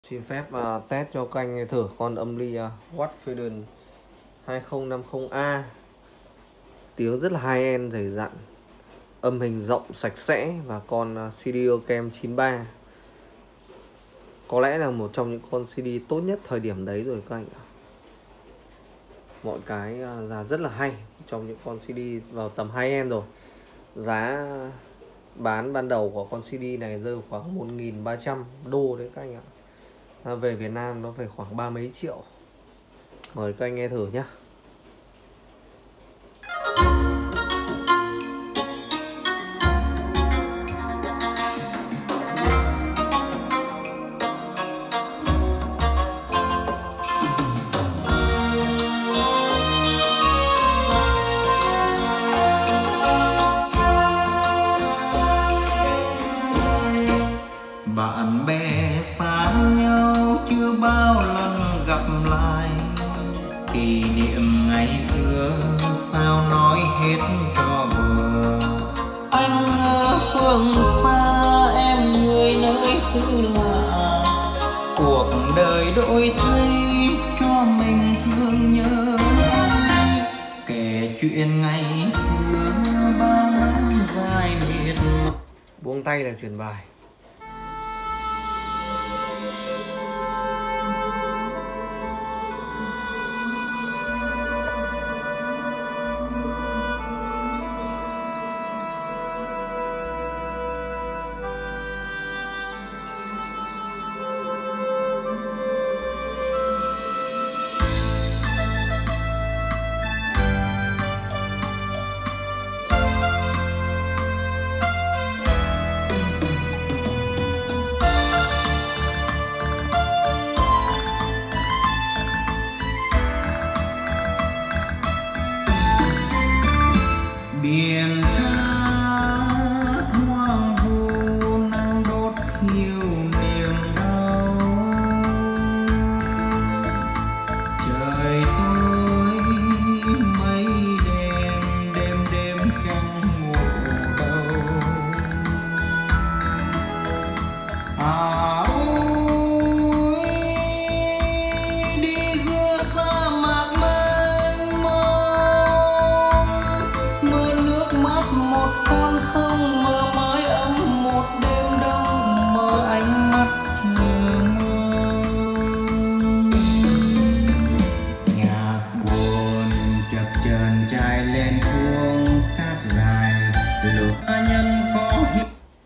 Xin phép test cho các anh thử con âm ly Watforden 2050A. Tiếng rất là high-end, dày dặn, âm hình rộng sạch sẽ, và con CD Ocam 93 có lẽ là một trong những con CD tốt nhất thời điểm đấy rồi các anh ạ. Mọi cái giá rất là hay trong những con CD vào tầm high-end rồi. Giá bán ban đầu của con CD này rơi khoảng 1.300 đô đấy các anh ạ. Về Việt Nam nó phải khoảng 30 mấy triệu. Mời các anh nghe thử nhé. Bạn bè xa nhau chưa bao lần gặp lại, kỷ niệm ngày xưa sao nói hết cho bờ. Anh ở phương xa, em người nơi xứ lạ, cuộc đời đổi thay cho mình thương nhớ. Kể chuyện ngày xưa bao năm dài miệt mài. Buông tay là chuyển bài. Biển cát hoang vu nắng đốt thiêu niềm đau, trời tối mây đen đêm đêm chẳng ngủ đâu. Ôi đi giữa sa mạc mênh mông, mưa nước mắt một con sông, mơ mái ấm một đêm đông, mơ ánh mắt chờ mong. Nhạc buồn chập chờn trải lên cuống cát dài, lục nhân có hiệp.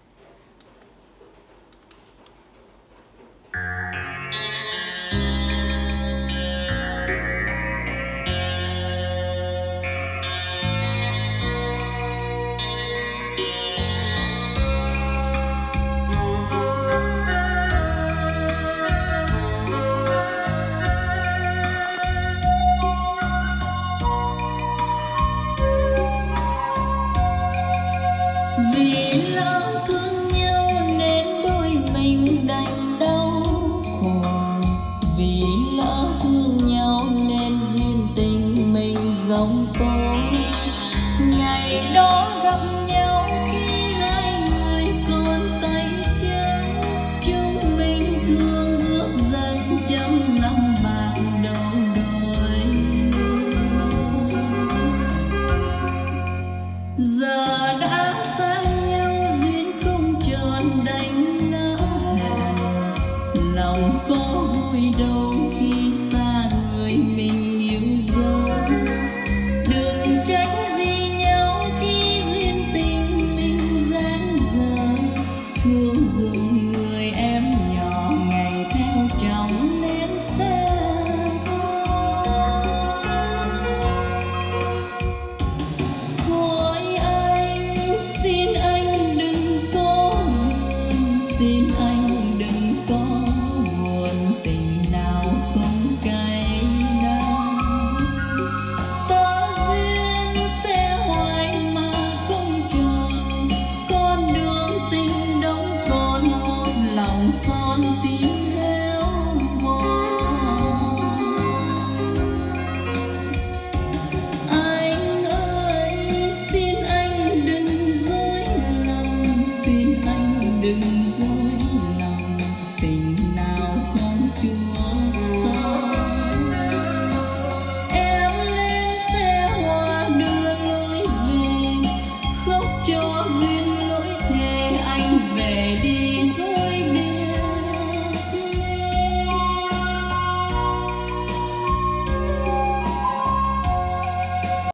Vì lỡ thương nhau nên đôi mình đành đau khổ, vì lỡ thương nhau nên duyên tình mình giông tố. Ngày đó gặp nhau khi hai người còn tay trắng, chúng mình thương ước rằng trăm năm bạc đầu đôi. Giờ đã xa nhau duyên không tròn đành nỡ hẹn, lòng có vui đâu khi xa người mình yêu dấu. Đừng trách gì nhau khi duyên tình mình giang dở, thương dùng người em nhỏ ngày theo chồng nên xa. Xin anh đừng có buồn, xin anh đừng có buồn, tình nào không cay đắng. để đi